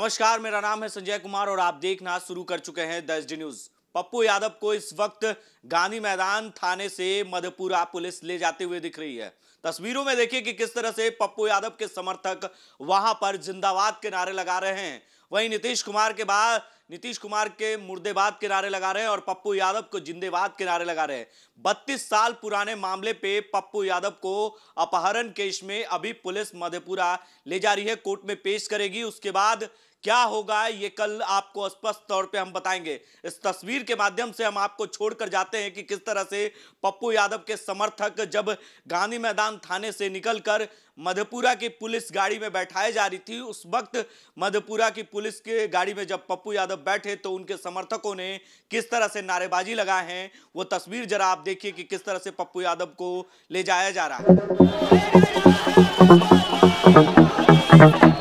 नमस्कार, मेरा नाम है संजय कुमार और आप देखना शुरू कर चुके हैं the SD news. Pappu Yadav को इस वक्त गांधी मैदान थाने से मधेपुरा पुलिस ले जाते हुए दिख रही है। तस्वीरों में देखिए कि किस तरह से पप्पू यादव के समर्थक वहां पर जिंदाबाद के नारे लगा रहे हैं। वहीं नीतीश कुमार के मुर्देबाद के नारे लगा रहे हैं और पप्पू यादव को जिंदेबाद के नारे लगा रहे हैं। 32 साल पुराने मामले पे पप्पू यादव को अपहरण केस में अभी पुलिस मधेपुरा ले जा रही है, कोर्ट में पेश करेगी। उसके बाद क्या होगा ये कल आपको स्पष्ट तौर पे हम बताएंगे। इस तस्वीर के माध्यम से हम आपको छोड़कर जाते हैं कि किस तरह से पप्पू यादव के समर्थक जब गांधी मैदान थाने से निकलकर मधेपुरा की पुलिस गाड़ी में बैठाए जा रही थी, उस वक्त मधेपुरा की पुलिस के गाड़ी में जब पप्पू यादव बैठे तो उनके समर्थकों ने किस तरह से नारेबाजी लगाए हैं, वो तस्वीर जरा आप देखिए कि किस तरह से पप्पू यादव को ले जाया जा रहा है।